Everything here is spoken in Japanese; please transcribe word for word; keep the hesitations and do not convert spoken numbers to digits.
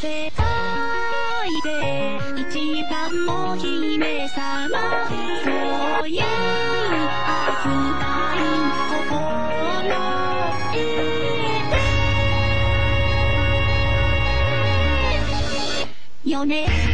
世界で一番の姫様、そういう扱い心得てよね。